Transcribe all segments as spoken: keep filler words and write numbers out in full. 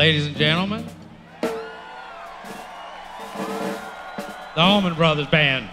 Ladies and gentlemen, the Allman Brothers Band.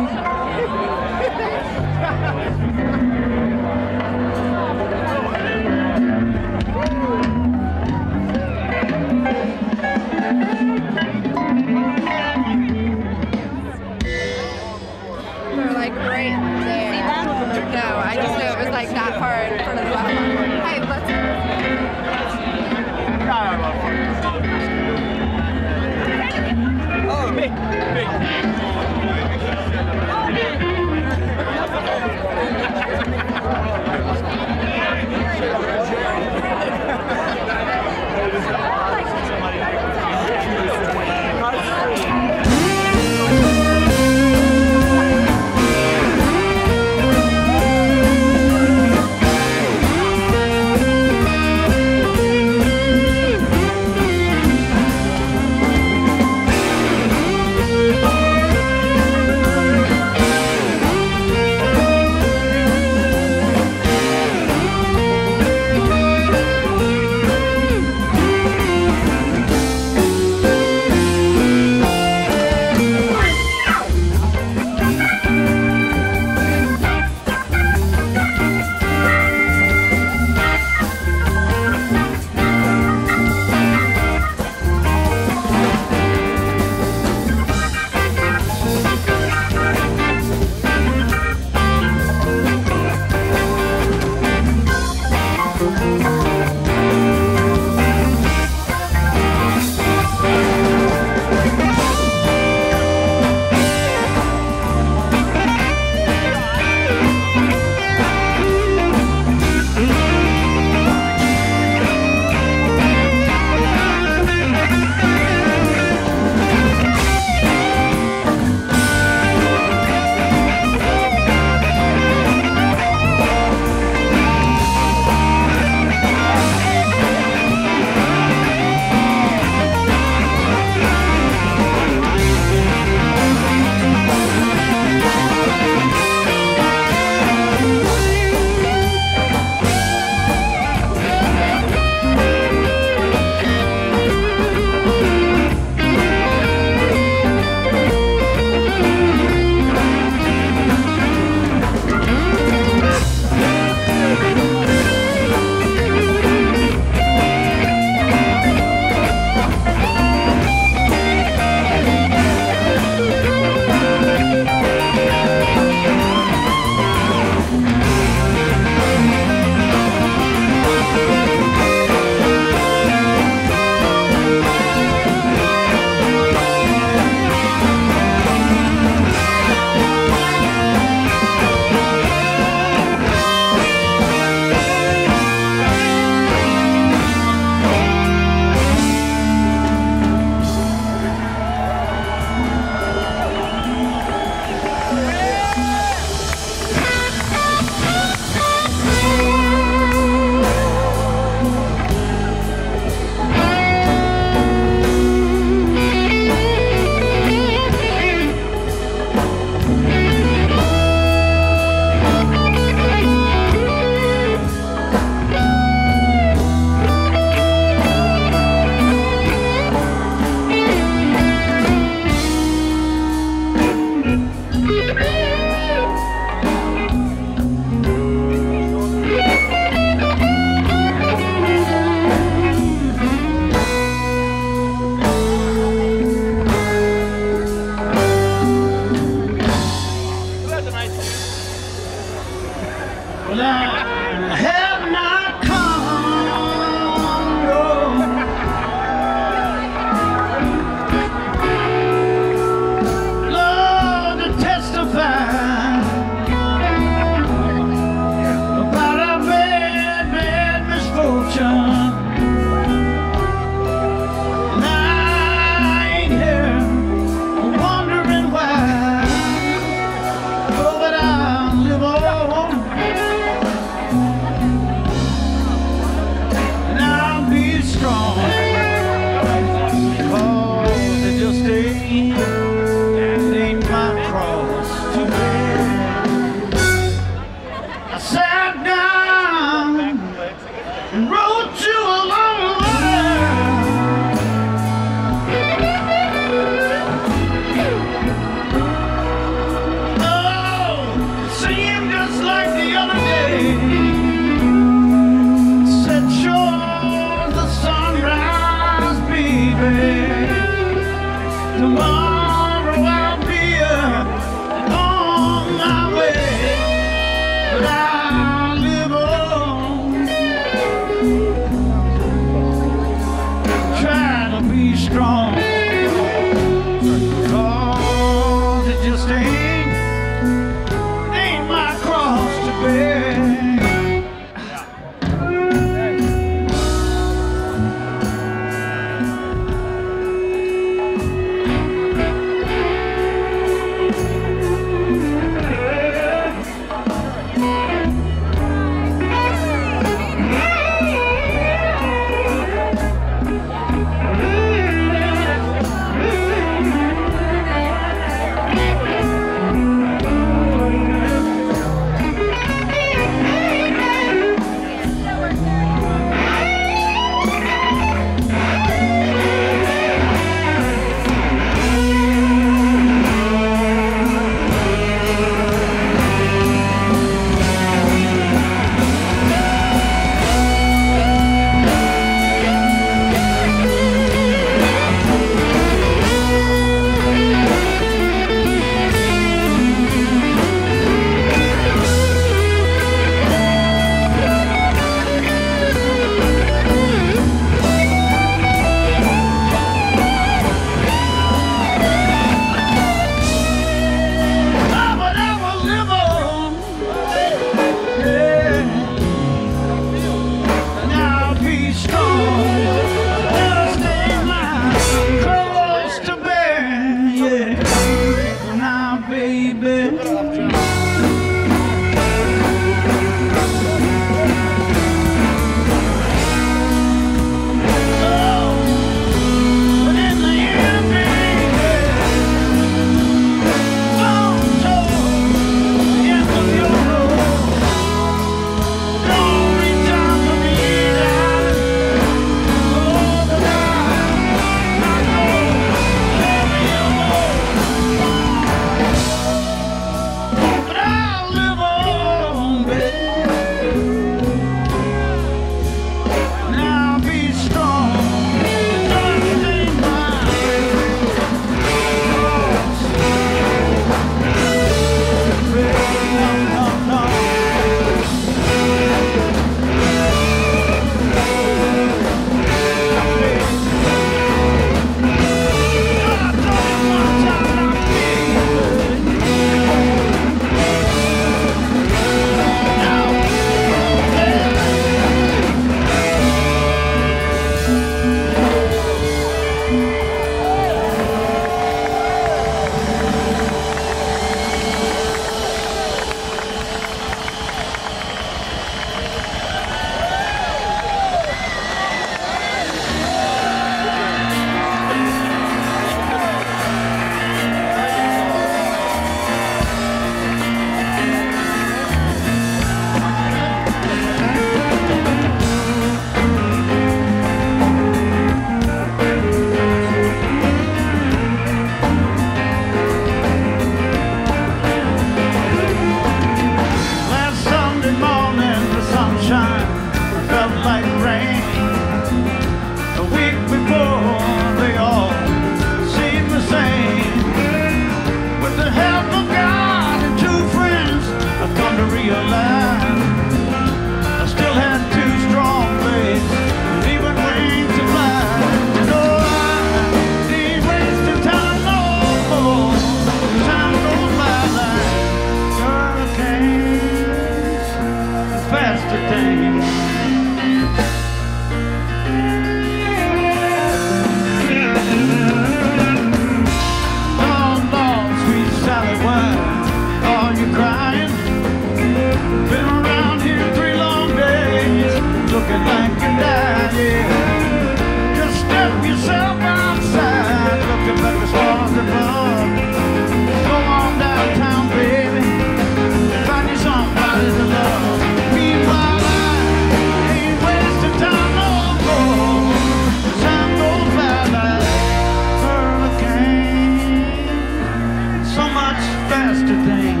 faster thing.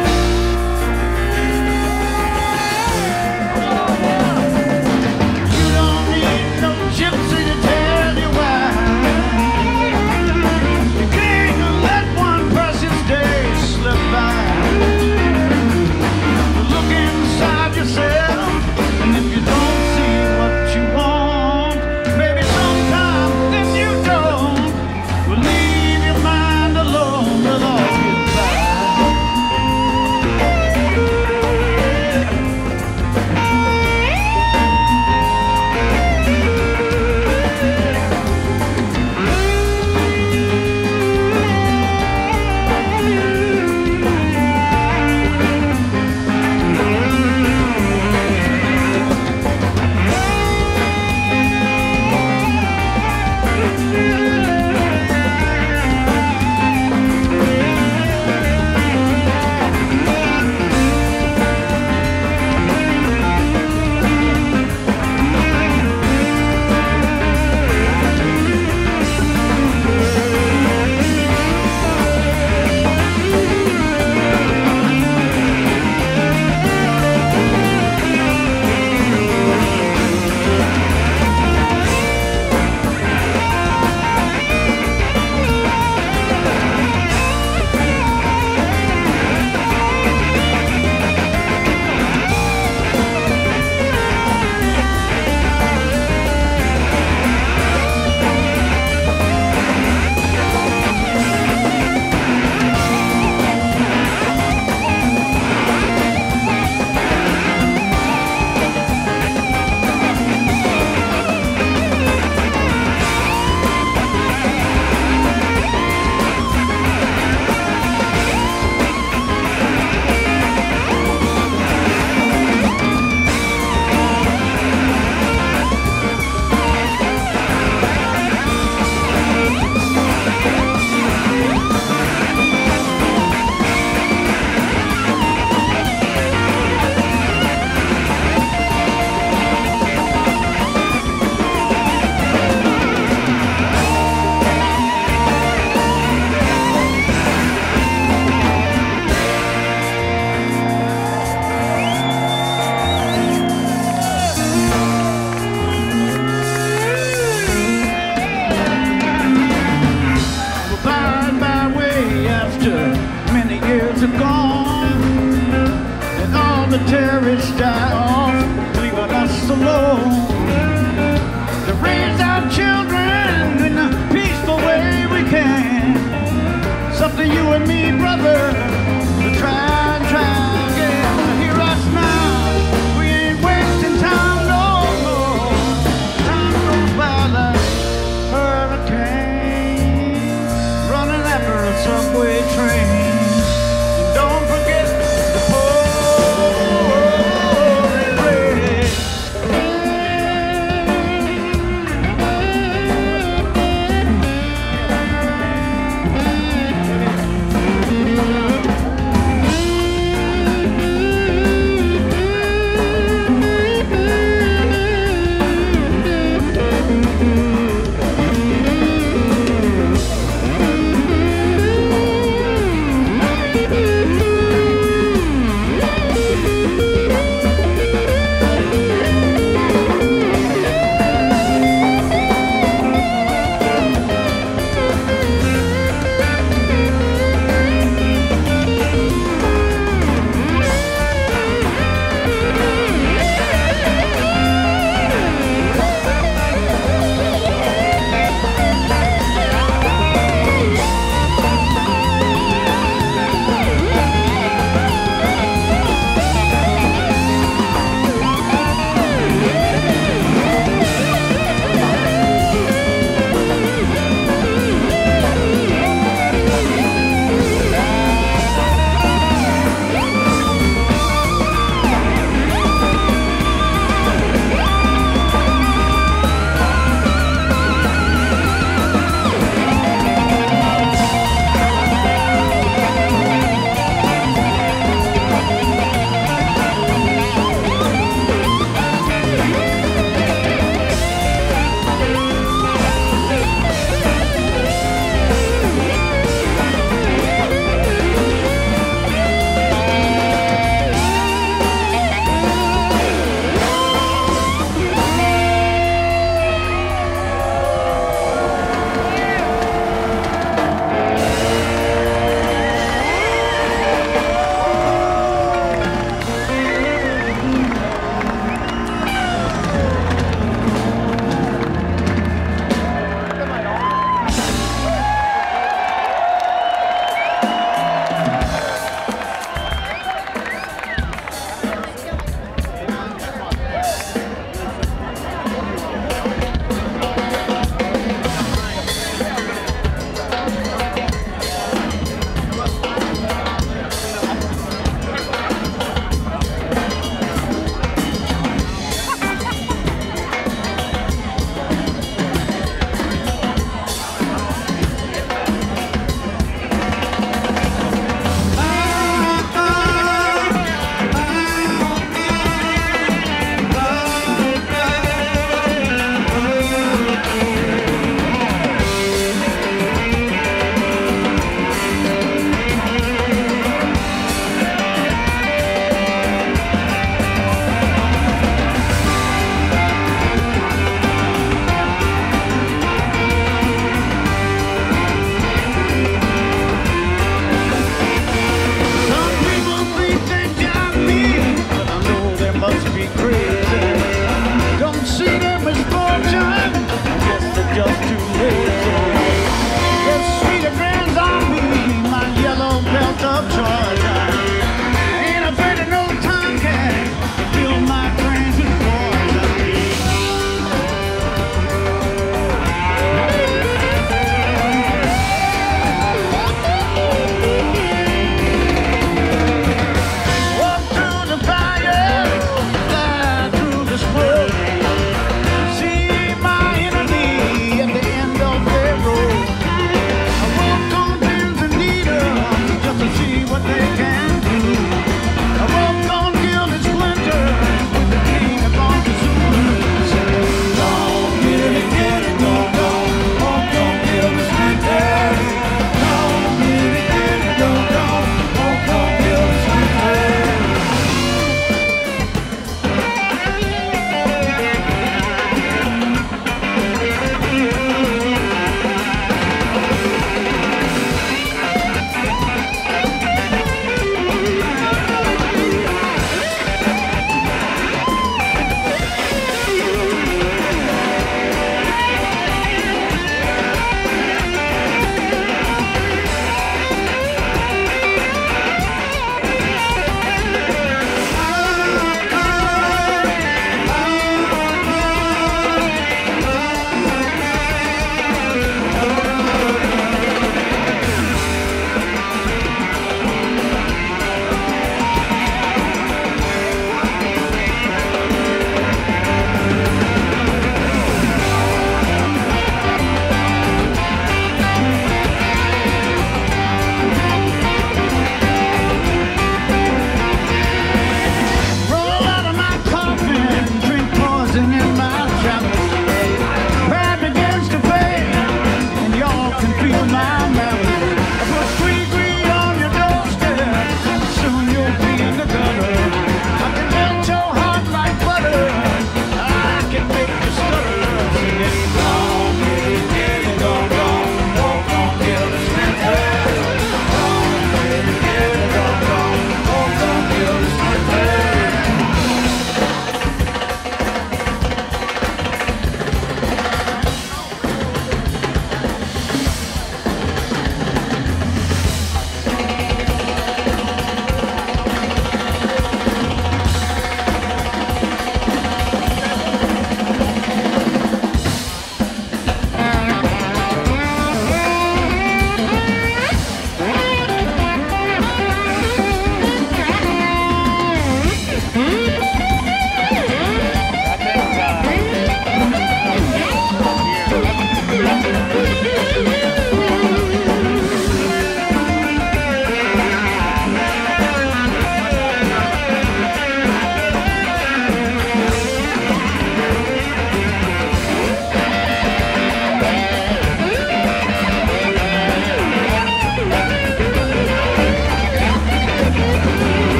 You don't need no gypsy to tell you why. You can't let one precious day slip by. Look inside yourself, and if you don't see what you want, maybe sometime if you don't, will leave your mind alone with all goodbye.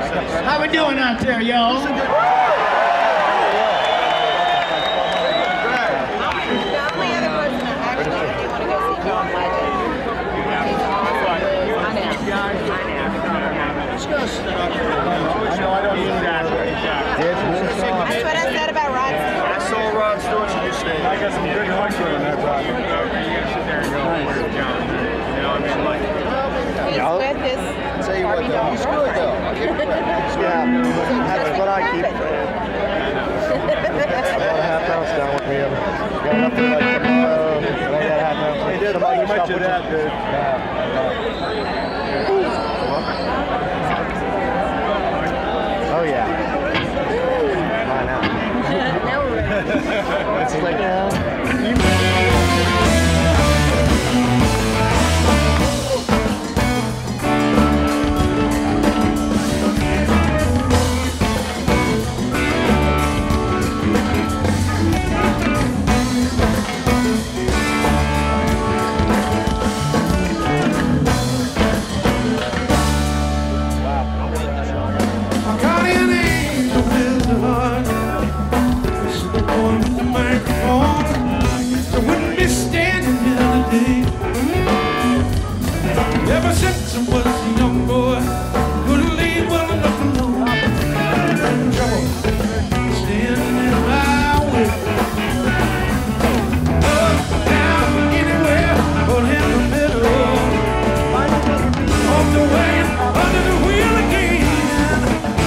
How we doing out there, y'all? The only other person that actually really want to go see John Legend. He's awesome. I know. I know. Discuss. I know I don't need that. That's what I said about Rod Stewart. I saw Rod Stewart on your stage. I got some good country on that ride. You sit there and go, where's John? You know, I mean, like. He's with his Tell you what, Barbie though, doll he's good, though. I'll give him credit. Yeah, that's what I keep. Half ounce down with me. Got up there like tomorrow. I got half ounce. He did. You might do that, dude. Oh, yeah. Mine out. No. It's like, ever since I was a young boy, couldn't leave well enough alone. Trouble standing in my way. Up, down, anywhere, or in the middle. Off the wagon, under the wheel again.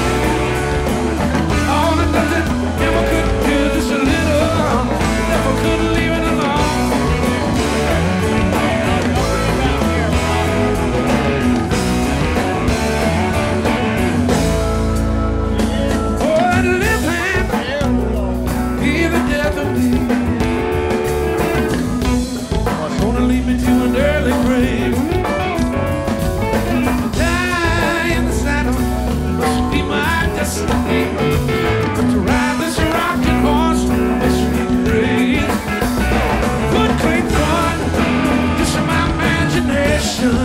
All that does it, never could do this a little. Never could leave it alone. Gonna lead me to an early grave. Die in the saddle must be my destiny. But to ride this rocking horse must be great. Foot creek run, this is my imagination.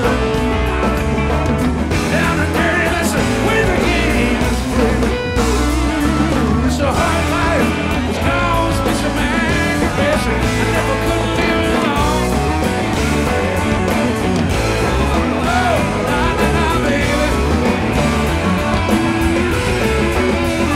Down and dirty, that's the way the game is played. It's a hard life, it's always been some aggravation. I never could leave it alone. Oh, na na na, baby.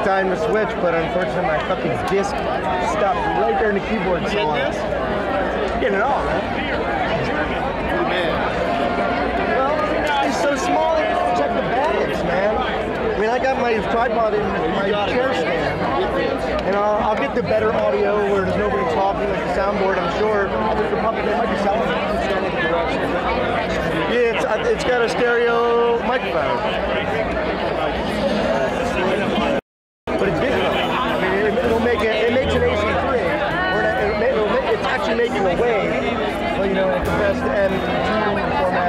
time to switch, but unfortunately my fucking disc stopped right there in the keyboard. So uh, getting it all, man. Well, it's so small. Check the batteries, man. I mean, I got my tripod in my chair stand, and I'll, I'll get the better audio where there's nobody talking, like the soundboard. I'm sure. They're probably they might be selling it. Yeah, it's it's got a stereo microphone. But it's big enough. I mean, it, it'll make it. It makes an A C three. Or it, it'll make, it's actually making a wave. Well, you know, it's the best M two format.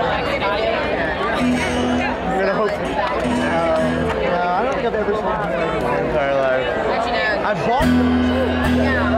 I'm gonna hope. Uh, no, I don't think I've ever smoked in my entire life. I bought them too. Yeah.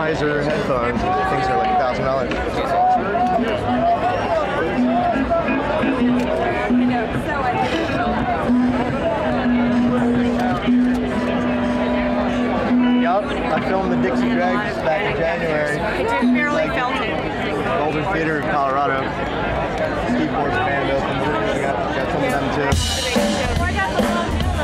Sennheiser headphones. Things are like a thousand dollars. Yup, I filmed the Dixie Dregs back in January. I just barely felt it. Golden Theater in Colorado. Steve Ford's band opened. I got, got some of them too. I got the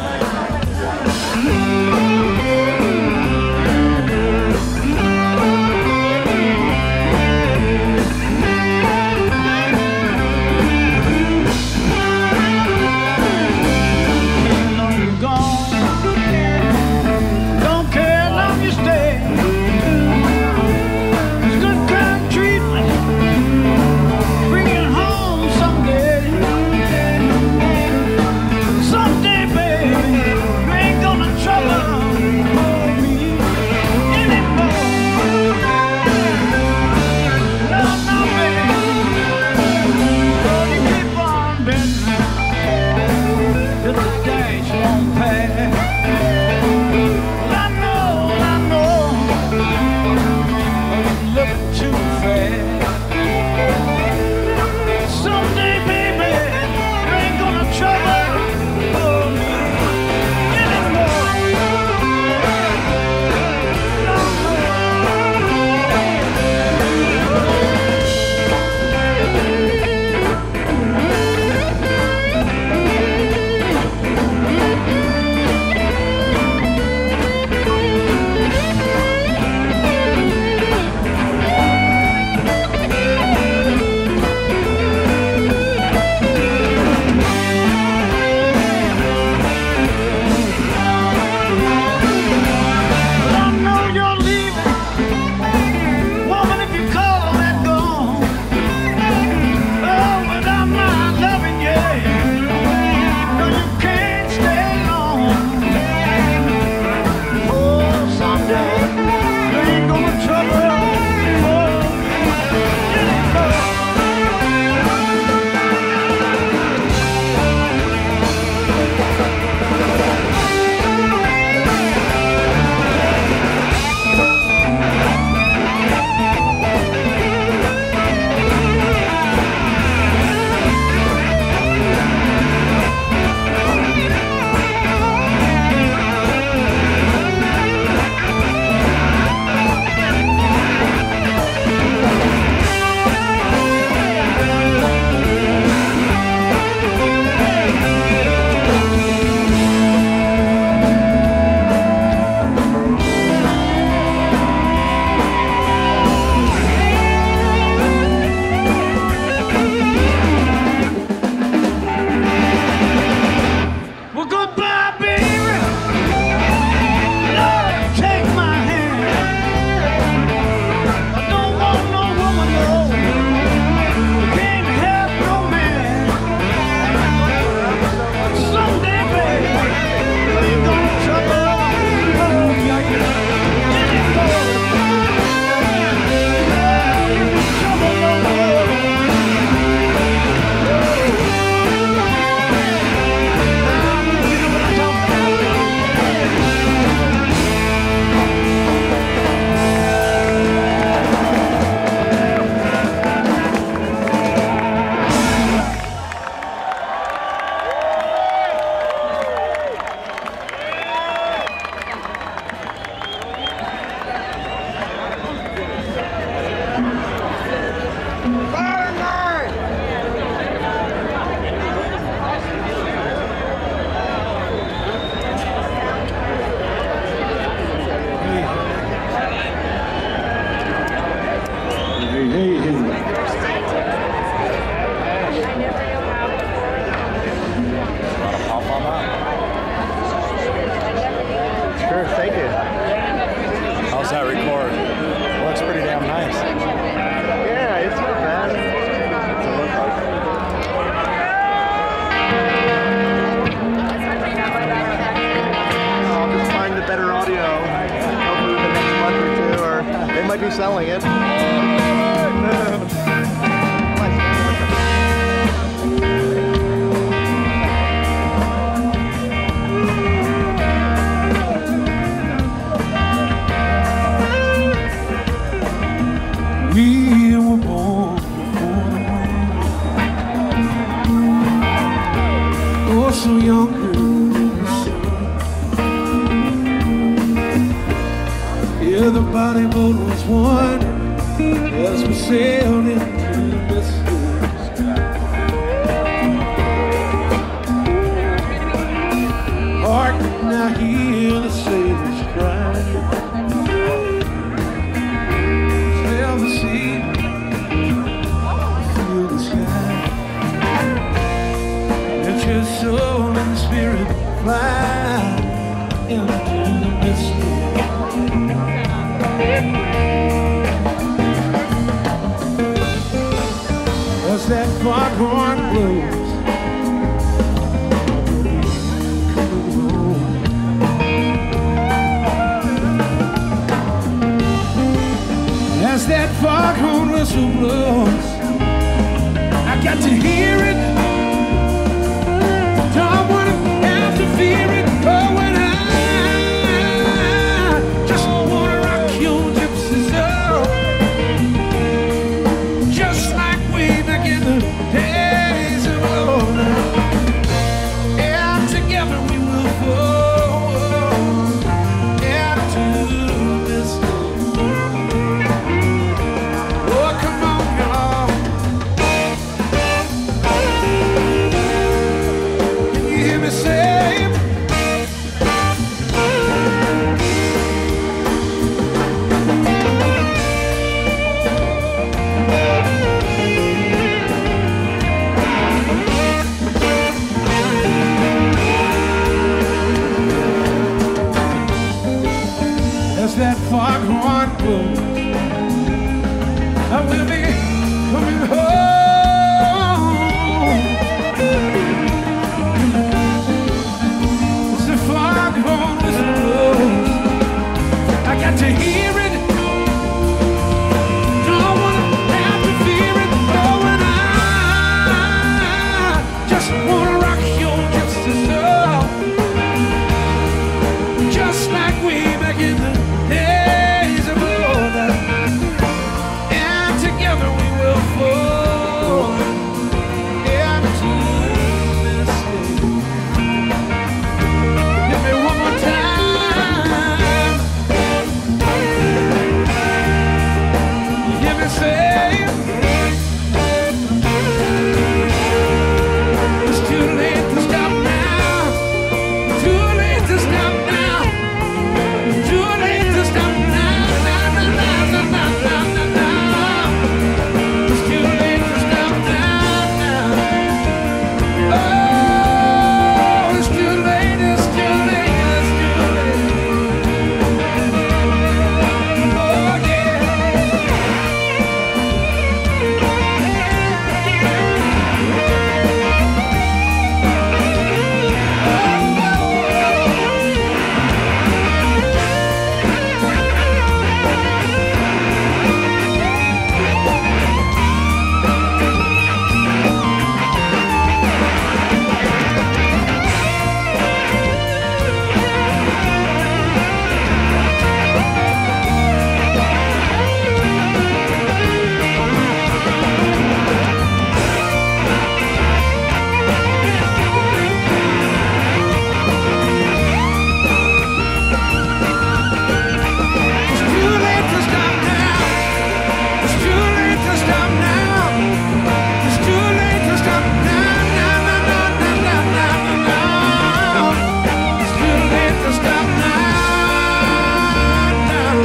selling it. no younger. Yeah, the body boat was one as we sailed into the Mississippi sky. Hark, now hear the sailors cry. Smell the sea, feel the sky. Let your soul and spirit fly into the Mississippi. As that foghorn blows, coming home. As that foghorn whistle blows, I got to hear it. Don't want to have to fear it. Oh, when I just want to rock your gypsy soul, just like way back in the days of old. And together we will fall into this day. Oh, come on, y'all. Can you hear me say? As that foghorn blows, I will be coming home. As the foghorn whistle blows, I got to hear it. Don't want to have to fear it. Oh, and I just want to rock your gypsy soul, just like way back in the days of old. And together we will fall into this day. Give me one more time. You hear me say? It's too late to stop now. Too late to stop now. Too late to stop now. Now, now, now, now, now, now, now. It's too late to stop now, now. Oh, it's too late, it's too late, it's too late. Oh, yeah. It's too late to stop now. It's too late to stop now. Now, now, now, now, now, now, now. It's too late to stop now, now.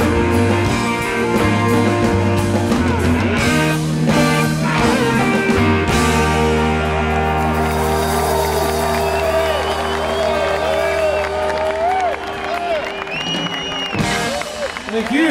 Thank you.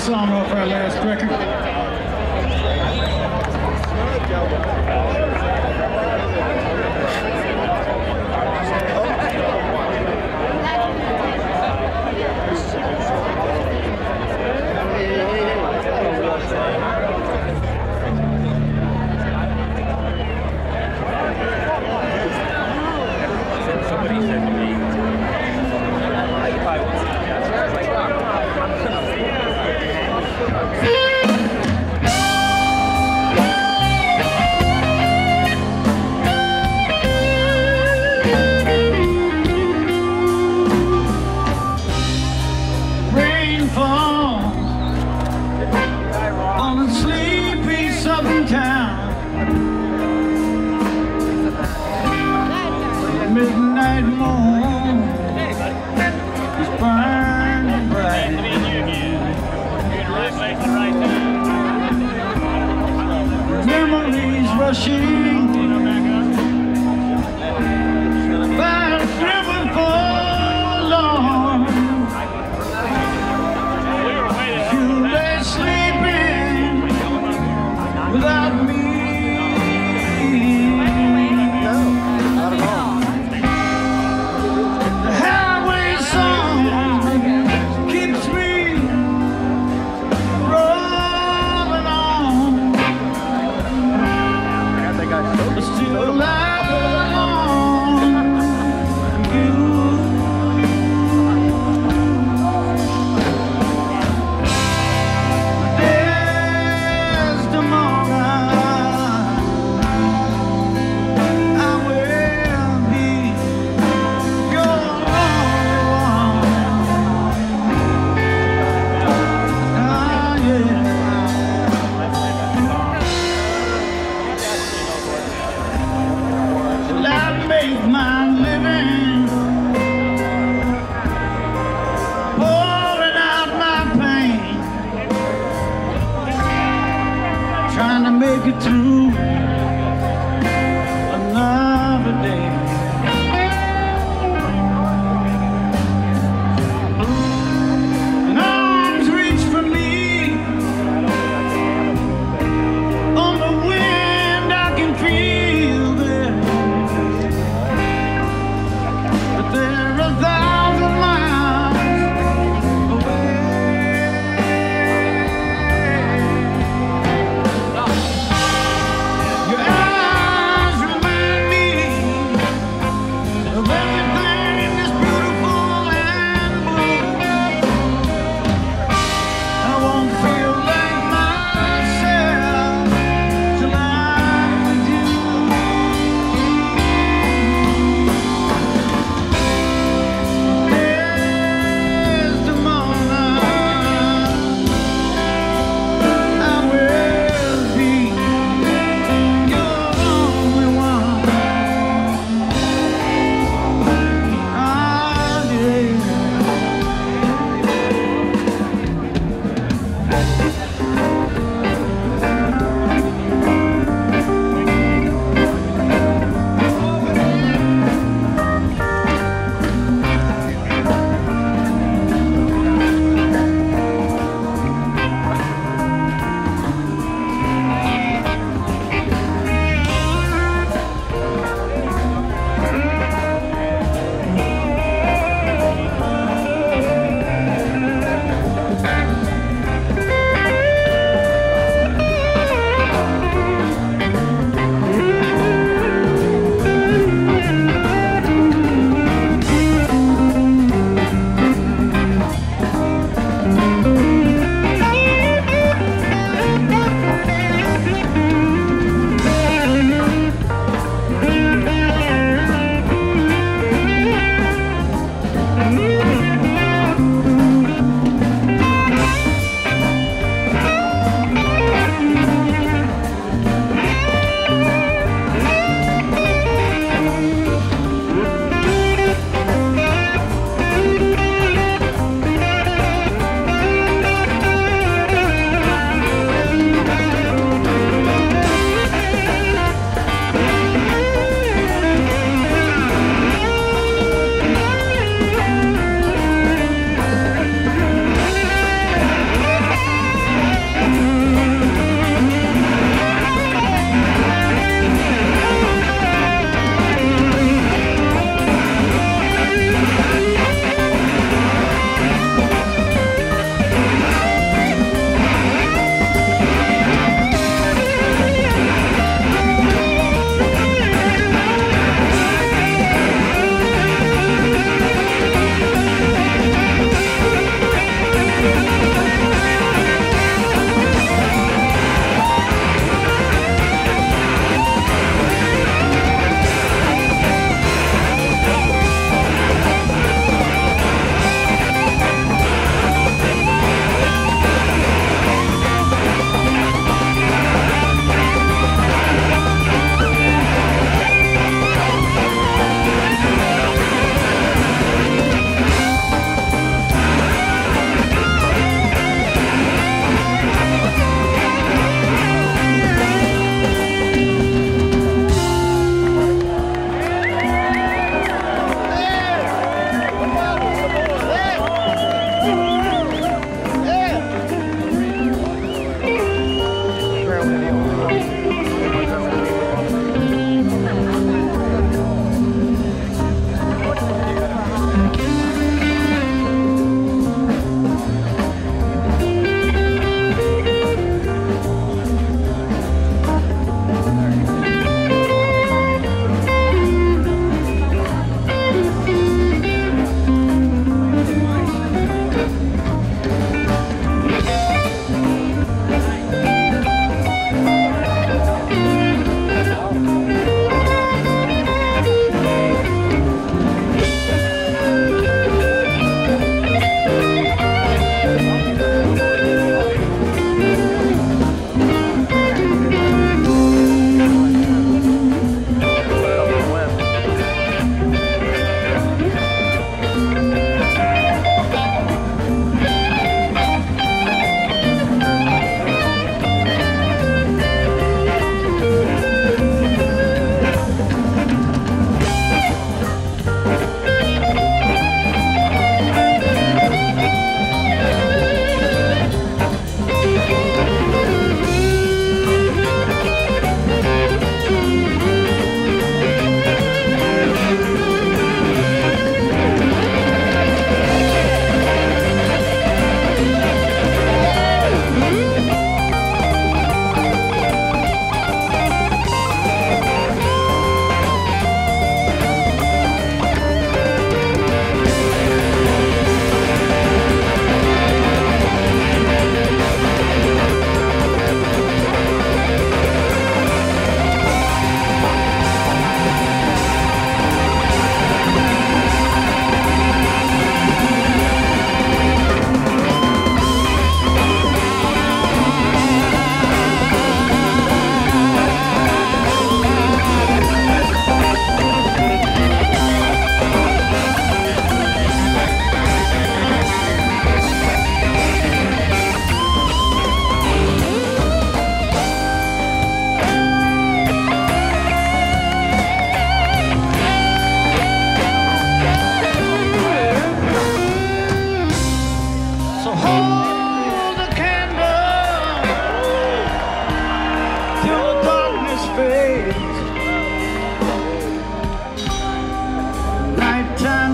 song off our last record. Somebody said to me, Rain falls on a sleepy southern town. The midnight moon is burning bright. Memories rushing by a river forlorn. You lay sleeping without me. The highway song keeps me rolling on. But still I belong to you. There's tomorrow. I will be your only one. Ah, yeah. Well, I make my living pouring out my pain, trying to make it through another day. And arms reach for me on the wind, I can feel them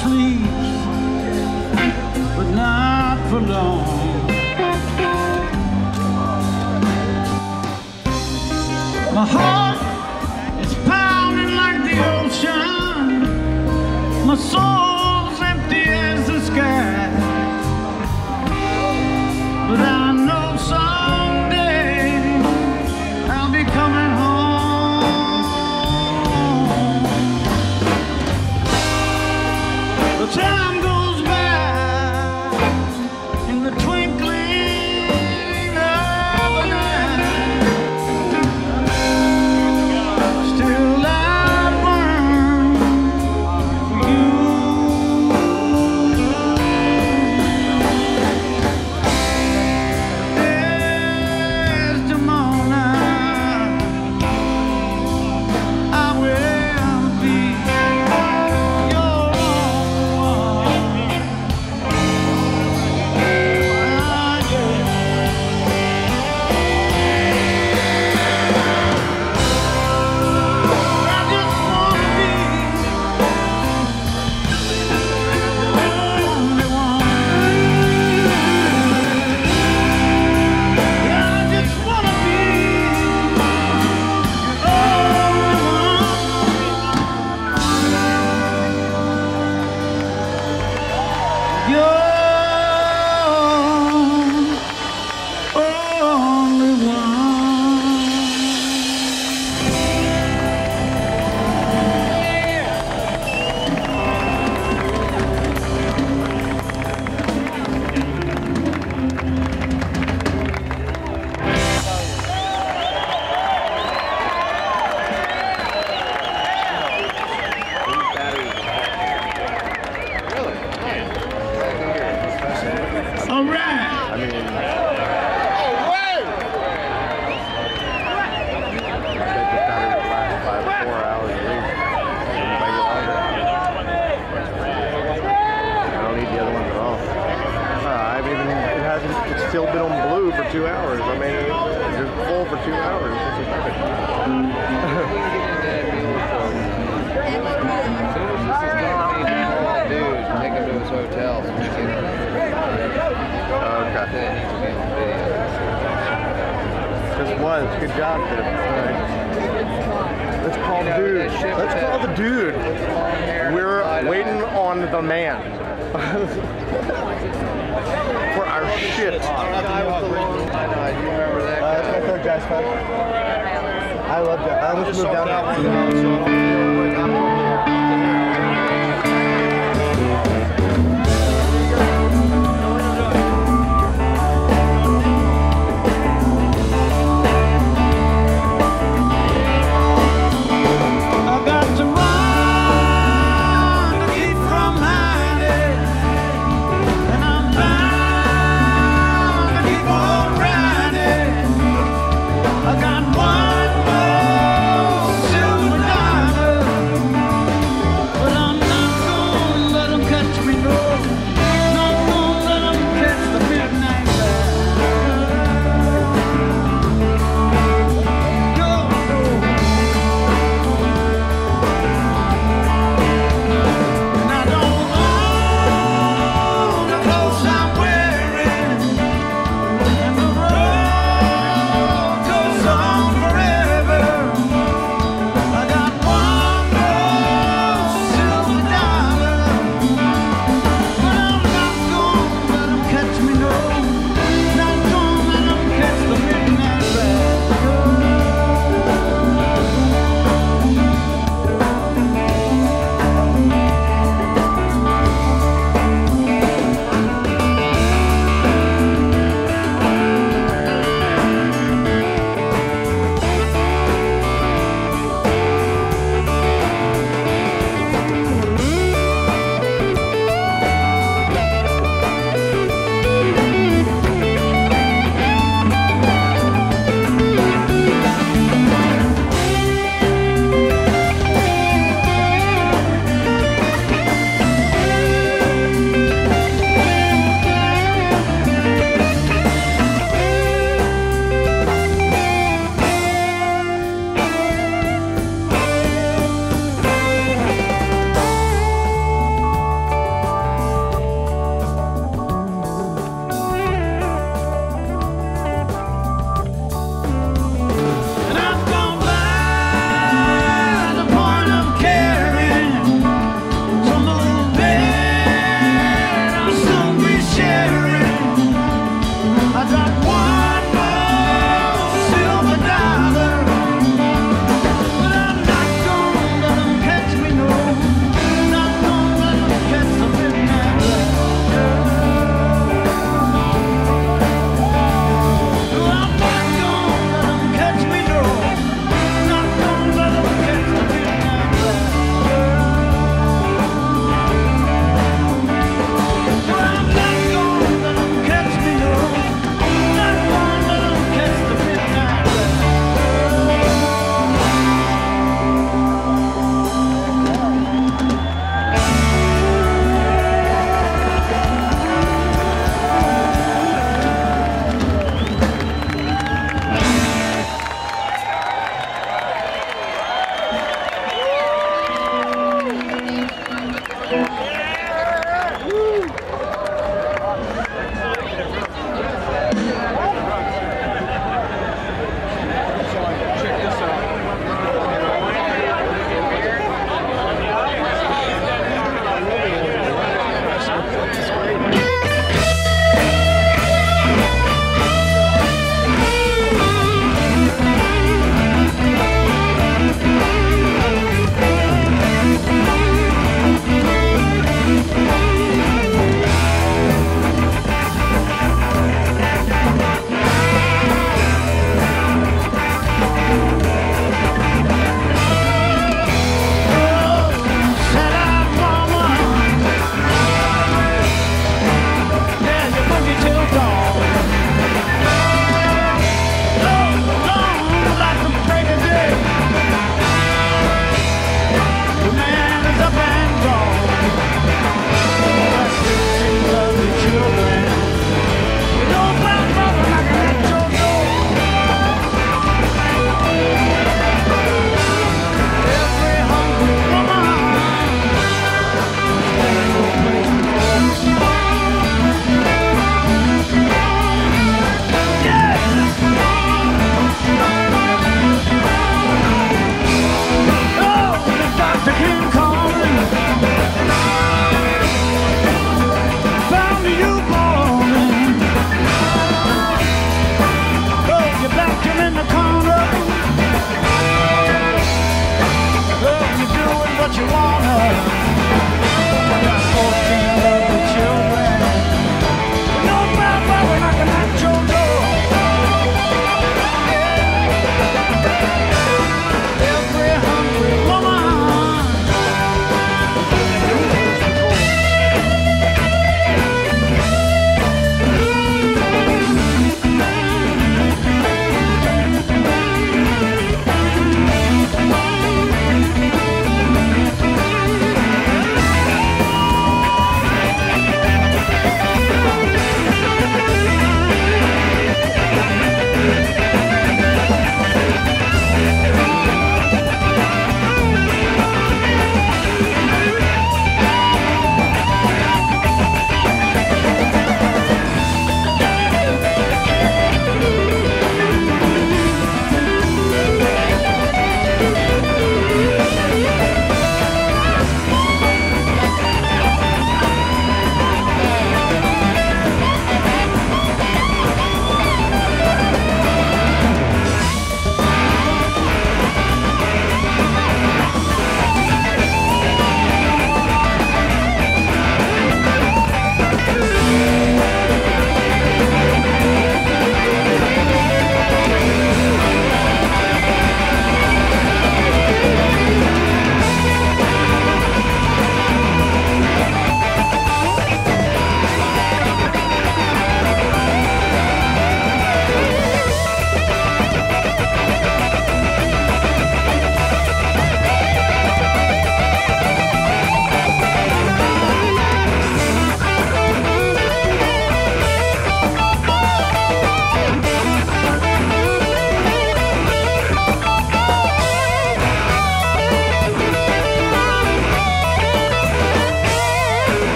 sleeps, but not for long. My heart is pounding like the ocean. My soul's empty as the sky. But I know someday I'll be coming home. The time goes by in the twinkling of an eye. Still I burn for you. Desdemona, I will be your one. Ah, yeah. I just wanna be the only one. I just wanna be the only one. Your only one. All right. I mean, I bet the battery will last five or four hours at least. Maybe longer. I don't need the other ones at all. Uh, I've even, it hasn't, it's still been on blue for two hours. I mean, it's just full for two hours. This is perfect. Dude, take him to his hotel so he can. Okay. Just was. Good job, dude. Alright. Let's call the dude. Let's call the dude. We're waiting on the man. For our shit. I know, do you remember that Uh, guy? that's my third JazzFest. I love that. I almost moved down that one. I got to run to keep from hiding, and I'm bound to keep on riding. I got one more silver dollar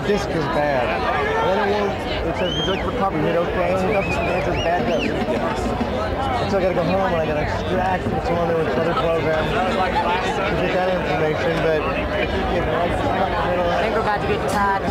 disc is bad. And then it won't, it says, would you like recovery? Hit okay, and it doesn't, it says bad disc. And so I gotta go home and I gotta extract what's on there with other programs to get that information, but if you can, like, stuck in the middle of I think we're about to get tied.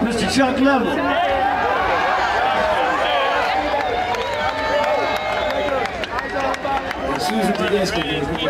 Mister Chuck Leavell. Susan Tedeschi.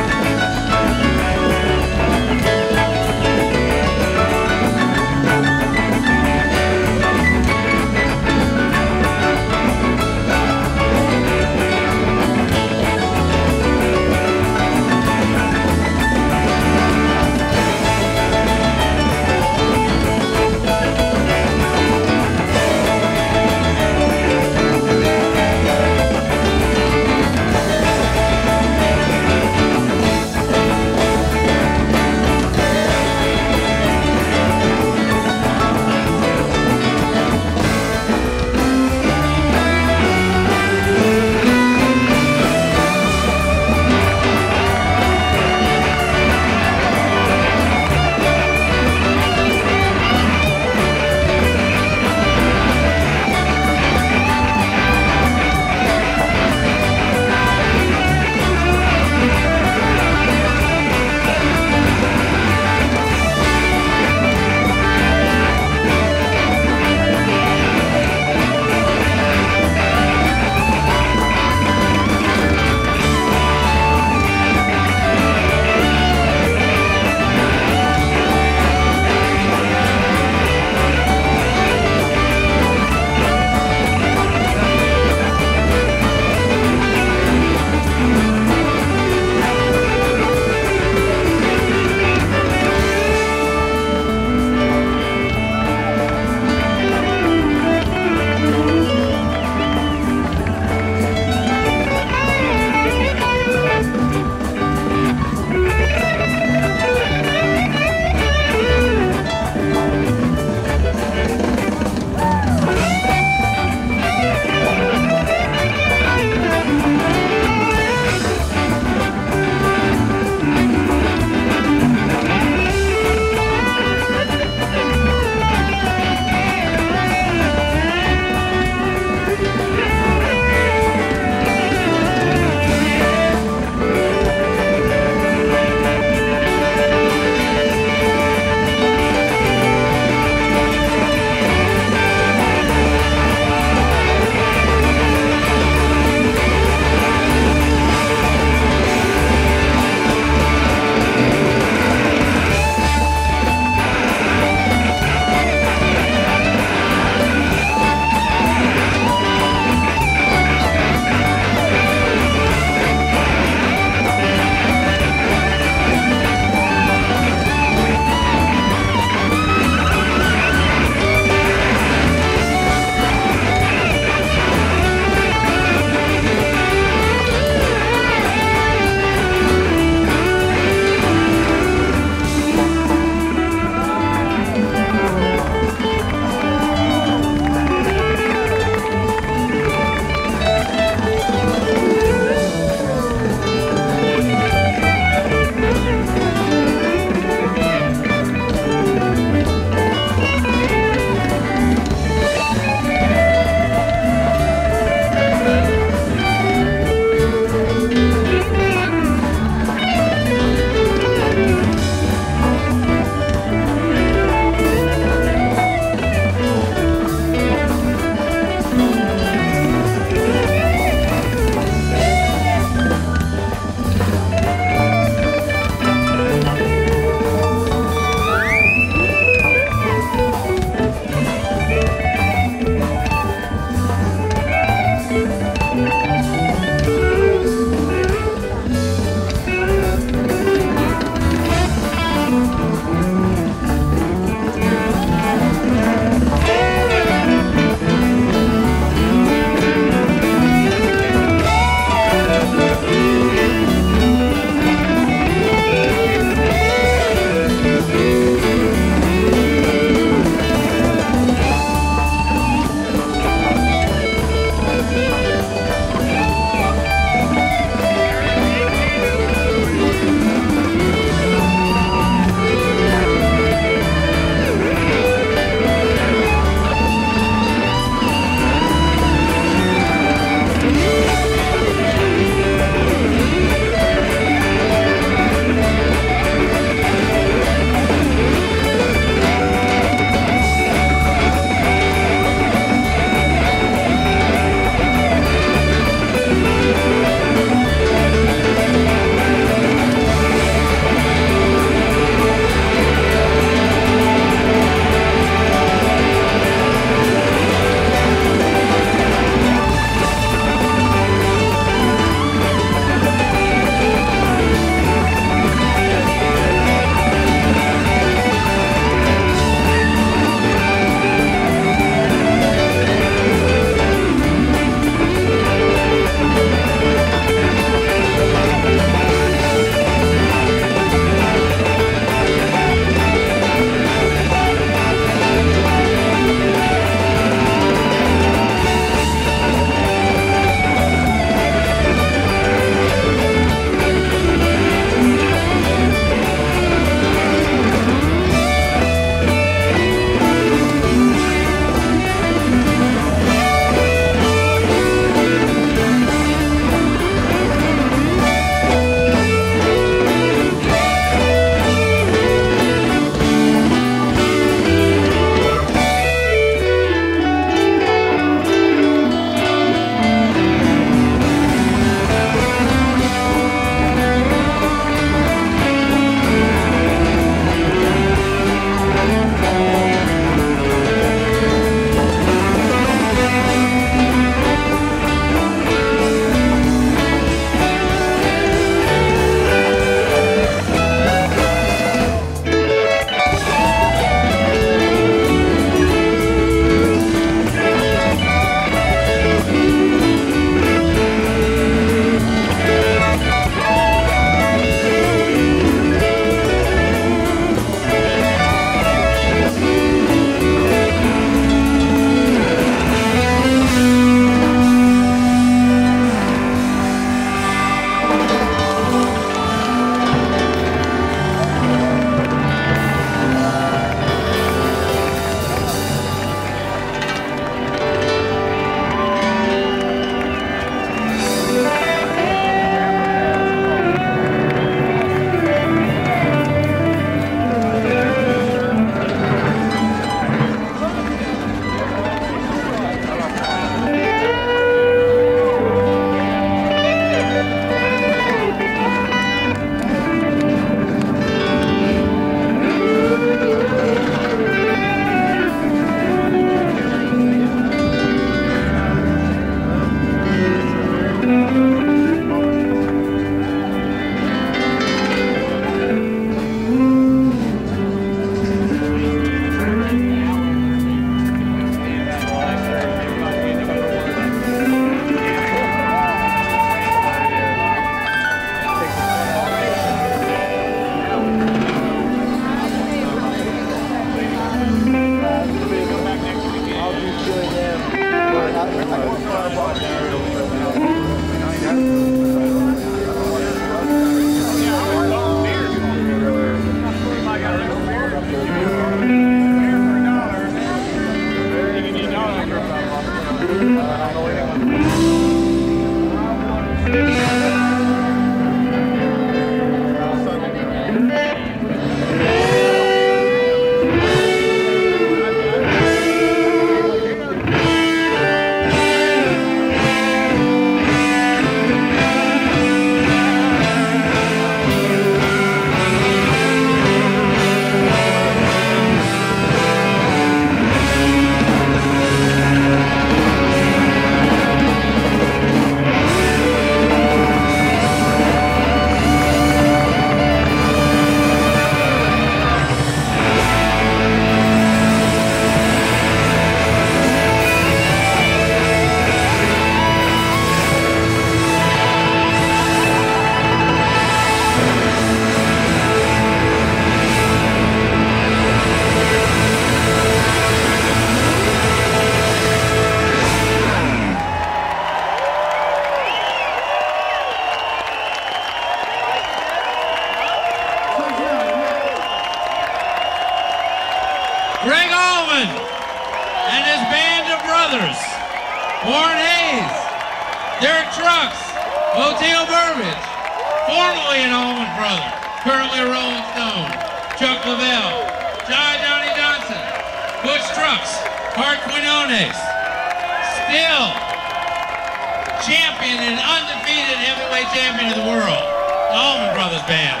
Allman and his band of brothers, Warren Hayes, Derek Trucks, Oteo Burbage, formerly an Allman brother, currently a Rolling Stone, Chuck Leavell, Jai Johnny Johnson, Butch Trucks, Hart Quinones, still champion and undefeated heavyweight champion of the world, the Allman Brothers Band.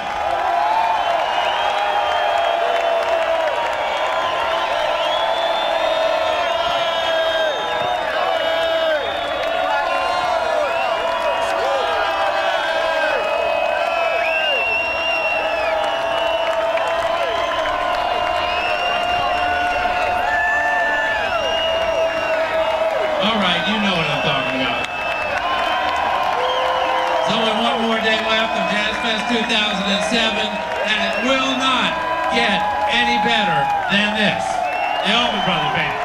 All right, you know what I'm talking about. There's only one more day left of JazzFest two thousand seven, and it will not get any better than this. The Allman Brothers Band.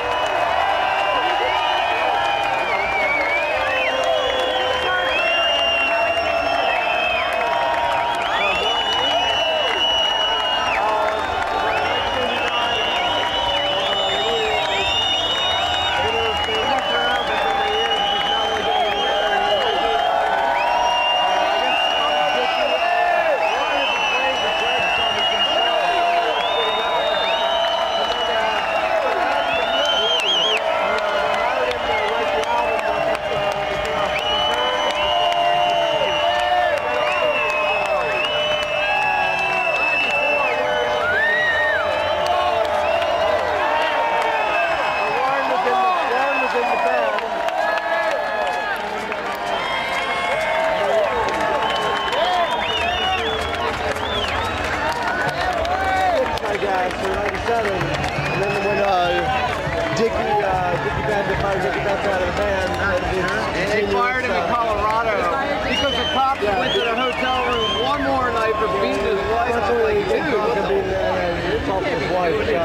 And they fired him in Colorado because the cops went to the hotel room one more night for beating his wife. I was like, dude, what the fuck? His wife, so.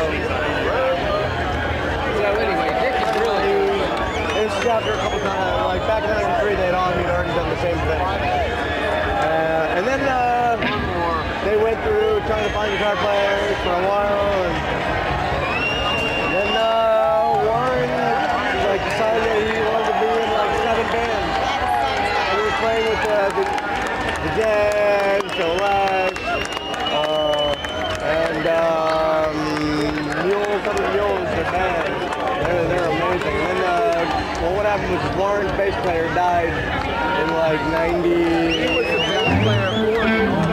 So anyway, Dick is really. They stopped her a couple times. Like back in ninety-three, they'd all he'd already done the same thing. Uh, and then uh, they went through trying to find guitar players for a while, and, and then uh, Warren like decided that he wanted to be in like seven bands. And we were playing with uh, the, the Jazz, the Lash, uh, and um, Mules, some of the Mules, the band. They're, they're amazing. And then uh, well, what happened was Warren's bass player died in like ninety. He was the bass player for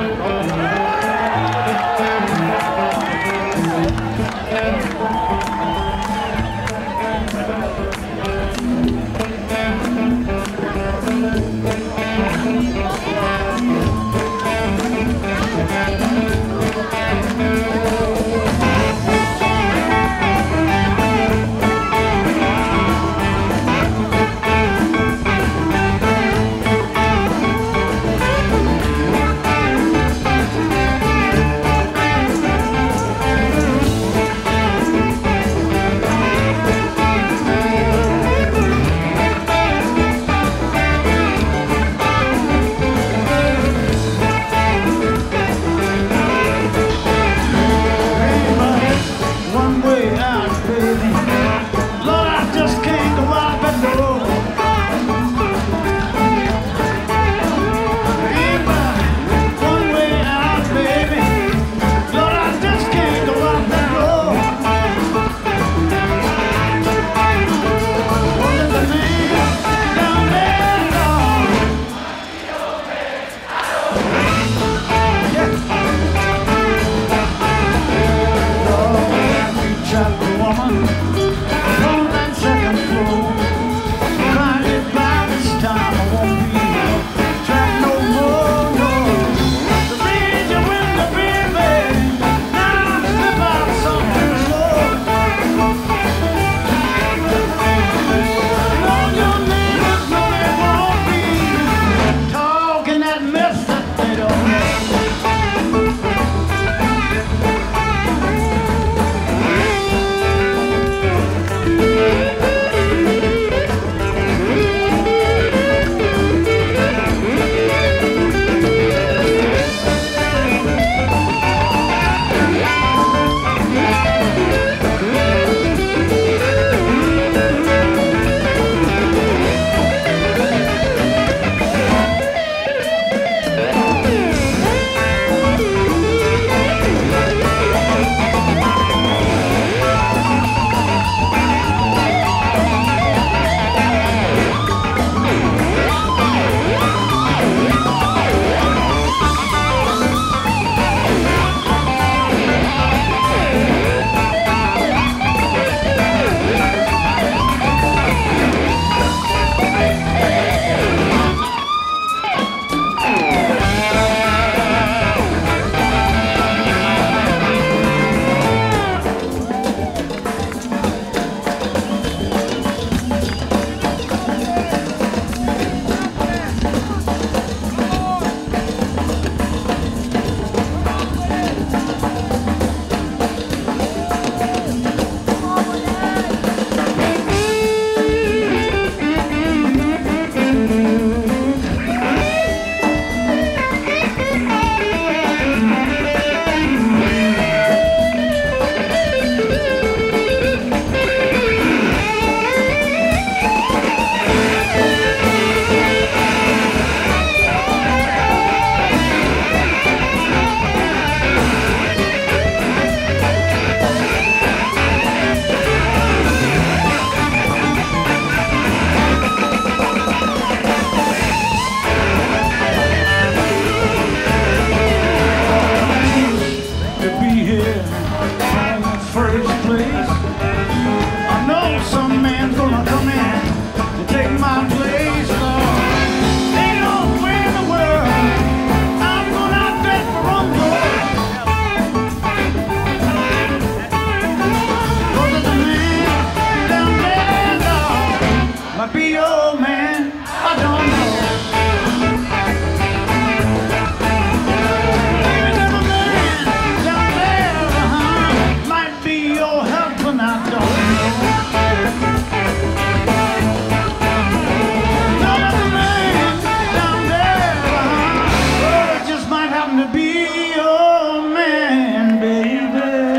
I'm to be your man, baby.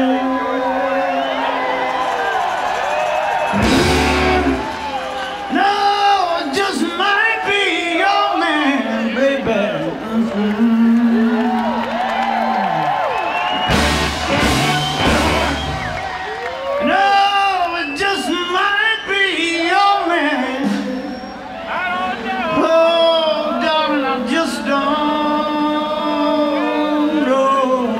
No, I just might be your man, baby. Mm-hmm. No, it just might be your man. I don't know. Oh, darling, I just don't know.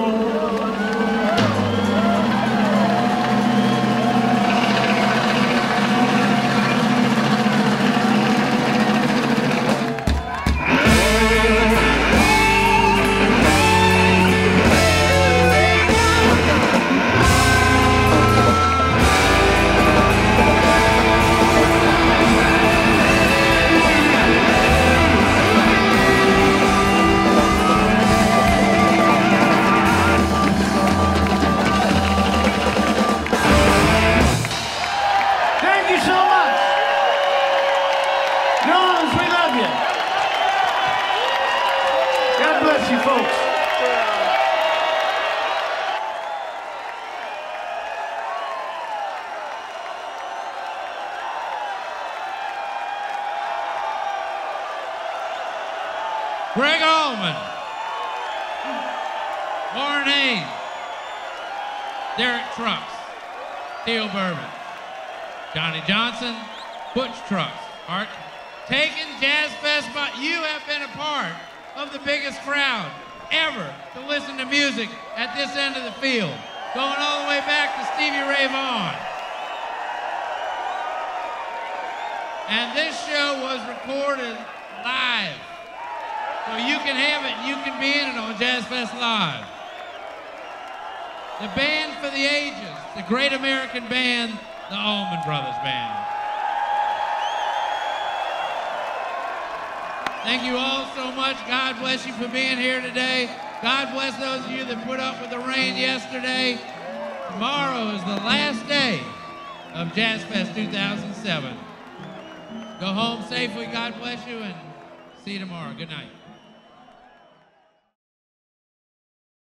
Thank you so much. New Orleans, we love you. God bless you, folks. Greg Allman, Warren Hayes, Derek Trucks, Theo Bourbon, Johnny Johnson, Butch Trucks, Art, taking JazzFest, but you have been a part of the biggest crowd ever to listen to music at this end of the field, going all the way back to Stevie Ray Vaughan. And this show was recorded live. So you can have it, you can be in it on JazzFest Live. The band for the ages, the great American band, the Allman Brothers Band. Thank you all so much. God bless you for being here today. God bless those of you that put up with the rain yesterday. Tomorrow is the last day of JazzFest two thousand seven. Go home safely, God bless you, and see you tomorrow. Good night.